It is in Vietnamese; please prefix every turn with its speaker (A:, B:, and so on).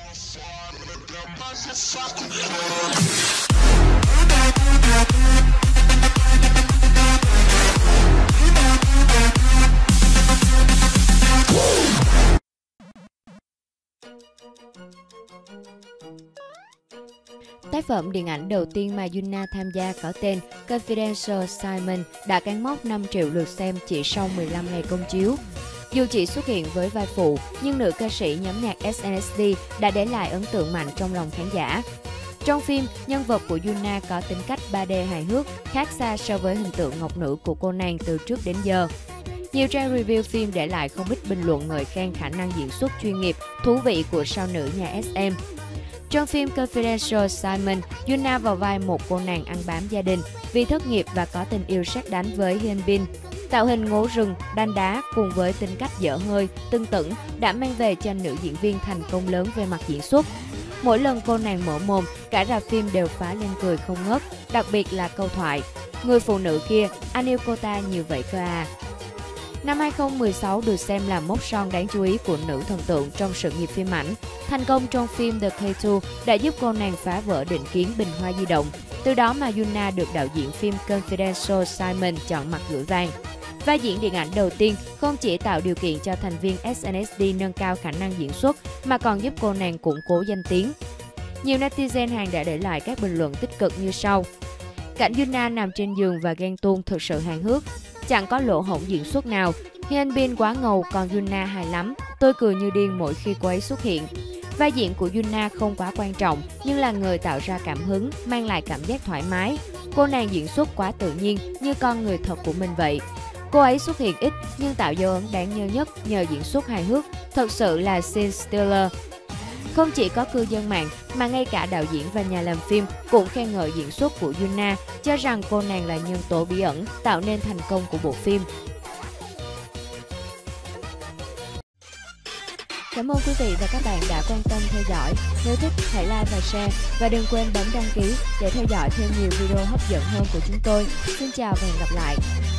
A: Tác phẩm điện ảnh đầu tiên mà Yuna tham gia có tên Confidential Assignment đã cán mốc 5 triệu lượt xem chỉ sau 15 ngày công chiếu. Dù chỉ xuất hiện với vai phụ, nhưng nữ ca sĩ nhóm nhạc SNSD đã để lại ấn tượng mạnh trong lòng khán giả. Trong phim, nhân vật của Yuna có tính cách 3D hài hước, khác xa so với hình tượng ngọc nữ của cô nàng từ trước đến giờ. Nhiều trang review phim để lại không ít bình luận ngợi khen khả năng diễn xuất chuyên nghiệp, thú vị của sao nữ nhà SM. Trong phim Confidential Assignment, Yuna vào vai một cô nàng ăn bám gia đình vì thất nghiệp và có tình yêu sát đánh với Hyun Bin. Tạo hình ngố rừng, đanh đá cùng với tính cách dở hơi, tưng tửng đã mang về cho nữ diễn viên thành công lớn về mặt diễn xuất. Mỗi lần cô nàng mở mồm, cả rạp phim đều phá lên cười không ngớt, đặc biệt là câu thoại: "Người phụ nữ kia, anh yêu cô ta nhiều vậy cơ à." Năm 2016 được xem là mốc son đáng chú ý của nữ thần tượng trong sự nghiệp phim ảnh. Thành công trong phim The K2 đã giúp cô nàng phá vỡ định kiến bình hoa di động. Từ đó mà Yuna được đạo diễn phim Confidential Assignment chọn mặt gửi vàng. Vai diễn điện ảnh đầu tiên không chỉ tạo điều kiện cho thành viên SNSD nâng cao khả năng diễn xuất mà còn giúp cô nàng củng cố danh tiếng. Nhiều netizen Hàn đã để lại các bình luận tích cực như sau: "Cảnh Yuna nằm trên giường và ghen tuông thực sự hài hước. Chẳng có lỗ hổng diễn xuất nào. Hyun Bin quá ngầu còn Yuna hài lắm. Tôi cười như điên mỗi khi cô ấy xuất hiện. Vai diễn của Yuna không quá quan trọng nhưng là người tạo ra cảm hứng, mang lại cảm giác thoải mái. Cô nàng diễn xuất quá tự nhiên như con người thật của mình vậy. Cô ấy xuất hiện ít nhưng tạo dấu ấn đáng nhớ nhất nhờ diễn xuất hài hước. Thật sự là scene stealer." Không chỉ có cư dân mạng mà ngay cả đạo diễn và nhà làm phim cũng khen ngợi diễn xuất của Yuna, cho rằng cô nàng là nhân tố bí ẩn tạo nên thành công của bộ phim. Cảm ơn quý vị và các bạn đã quan tâm theo dõi. Nếu thích hãy like và share và đừng quên bấm đăng ký để theo dõi thêm nhiều video hấp dẫn hơn của chúng tôi. Xin chào và hẹn gặp lại.